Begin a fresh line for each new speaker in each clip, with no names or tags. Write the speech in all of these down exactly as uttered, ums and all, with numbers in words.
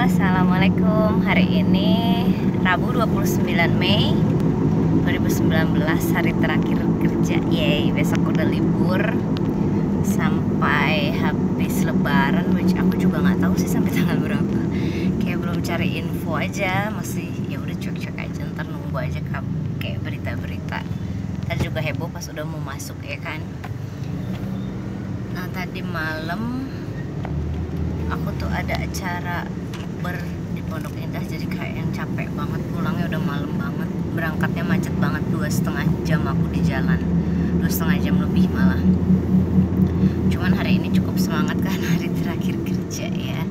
Assalamualaikum. Hari ini Rabu dua puluh sembilan Mei dua ribu sembilan belas, hari terakhir kerja. Yeay, besok udah libur sampai habis lebaran, which aku juga nggak tahu sih sampai tanggal berapa. Kayak belum cari info aja, masih ya udah cuek-cuek aja, ntar nunggu aja kayak berita-berita. Tadi juga heboh pas udah mau masuk ya kan. Nah, tadi malam aku tuh ada acara ber di Pondok Indah, jadi kayak yang capek banget, pulangnya udah malam banget, berangkatnya macet banget, dua setengah jam aku di jalan, dua setengah jam lebih malah. Cuman hari ini cukup semangat kan, hari terakhir kerja ya.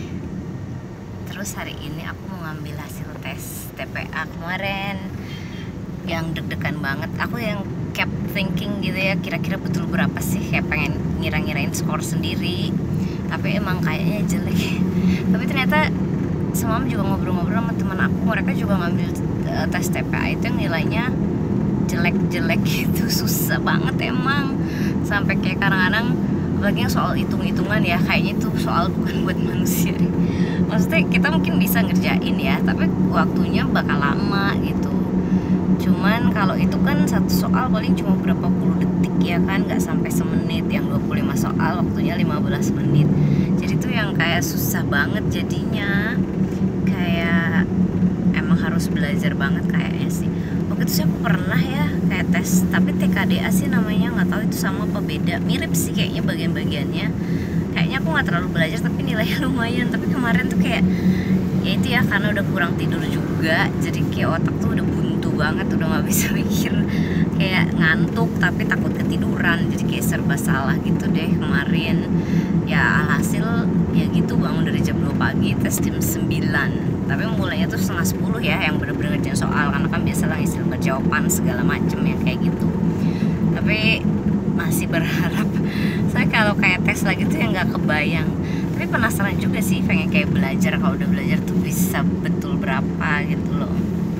Terus hari ini aku mau ngambil hasil tes T P A kemarin, yang deg-degan banget. Aku yang kept thinking gitu ya, kira-kira betul berapa sih, kayak pengen ngira-ngirain skor sendiri, tapi emang kayaknya jelek. Tapi ternyata semalam juga ngobrol-ngobrol sama teman aku, mereka juga ngambil uh, tes T P A itu yang nilainya jelek-jelek gitu, susah banget emang. Sampai kayak kadang-kadang, apalagi yang soal hitung-hitungan ya, kayaknya itu soal bukan buat manusia deh. Maksudnya kita mungkin bisa ngerjain ya, tapi waktunya bakal lama gitu. Cuman kalau itu kan satu soal paling cuma berapa puluh detik ya kan, nggak sampai semenit. Yang dua puluh lima soal waktunya lima belas menit. Jadi tuh yang kayak susah banget jadinya. Kayak emang harus belajar banget kayaknya sih. Waktu itu sih aku pernah ya kayak tes, tapi T K D A sih namanya, nggak tahu itu sama apa beda. Mirip sih kayaknya bagian-bagiannya. Kayaknya aku nggak terlalu belajar tapi nilainya lumayan. Tapi kemarin tuh kayak ya itu ya, karena udah kurang tidur juga, jadi kayak otak tuh udah buntu banget, udah nggak bisa mikir, kayak ngantuk tapi takut ketiduran, jadi kayak serba salah gitu deh kemarin. Ya alhasil ya gitu, bangun dari jam dua pagi, tes jam sembilan, tapi mulainya tuh setengah sepuluh ya, yang bener-bener ngerjain soal, karena kan biasalah isi lembar jawaban segala macem ya kayak gitu. Tapi masih berharap saya kalau kayak tes lagi tuh yang nggak kebayang. Tapi penasaran juga sih, pengen kayak belajar, kalau udah belajar tuh bisa betul berapa gitu loh.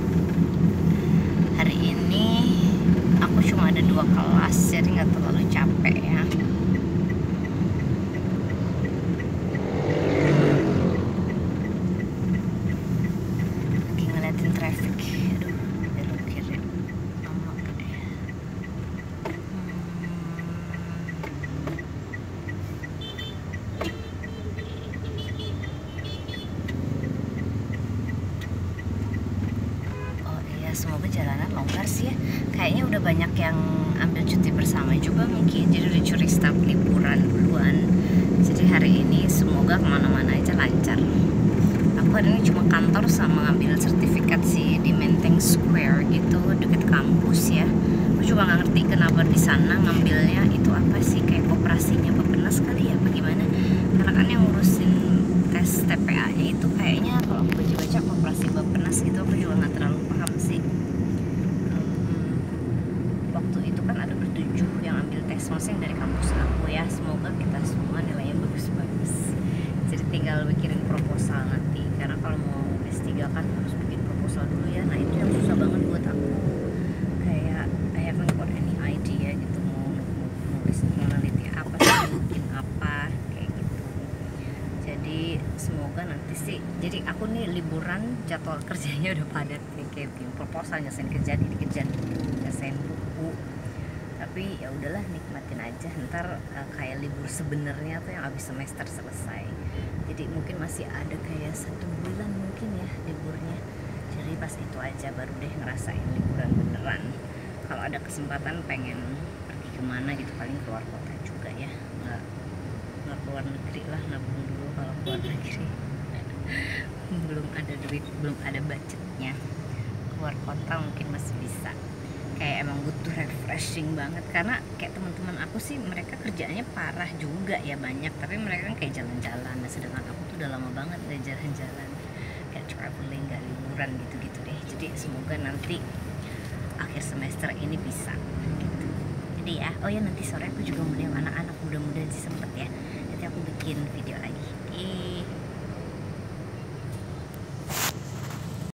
Hari ini aku cuma ada dua kelas, jadi nggak terlalu capek ya. Lagi ngeliatin traffic, aduh belok kiri lama deh. Semoga jalanan longgar sih ya. Kayaknya udah banyak yang ambil cuti bersama juga mungkin, jadi udah curi start liburan duluan. Jadi hari ini semoga kemana-mana aja lancar. Aku hari ini cuma kantor sama ngambil sertifikat sih di Menteng Square gitu, deket kampus ya. Aku juga nggak ngerti kenapa di sana ngambilnya itu apa sih, kayak koperasinya Bappenas kali ya, apa gimana? Karena kan yang ngurusin tes T P A-nya itu kayaknya kalau aku baca-baca koperasi Bappenas gitu, aku juga nggak terlalu paham sih. Hmm, waktu itu kan ada bertujuh yang ambil tes, masing dari kampus aku ya. Semoga kita semua nilainya bagus-bagus. Jadi tinggal bikin proposal nanti, karena kalau mau S tiga kan harus bikin proposal dulu ya. Nah itu yang susah banget buat aku. Kayak I haven't got any idea gitu, mau nulis meneliti apa sih, bikin apa kayak gitu. Jadi semoga nanti sih, jadi aku nih liburan jadwal kerjanya udah padat nih, kayak bikin proposal, nyesain kerjaan ini, kerjaan itu, nyesain buku. Tapi ya udahlah, nikmatin aja. Ntar uh, kayak libur sebenarnya tuh yang habis semester selesai. Jadi mungkin masih ada kayak satu bulan mungkin ya liburnya. Jadi pas itu aja baru deh ngerasain liburan beneran. Kalau ada kesempatan pengen pergi kemana gitu, paling keluar kota juga ya, nggak nggak keluar negeri lah, nabung dulu kalau keluar negeri. Belum ada duit, belum ada budgetnya. Keluar kota mungkin masih bisa. Kayak emang butuh refreshing banget, karena kayak teman-teman aku sih mereka kerjaannya parah juga ya, banyak, tapi mereka kan kayak jalan-jalan. Nah sedangkan aku tuh udah lama banget udah jalan-jalan, kayak traveling, gak liburan gitu-gitu deh. Jadi semoga nanti akhir semester ini bisa gitu. Jadi ya, oh ya nanti sore aku juga mau lihat anak-anak, mudah-mudahan sih sempet ya, nanti aku bikin video lagi. Oke.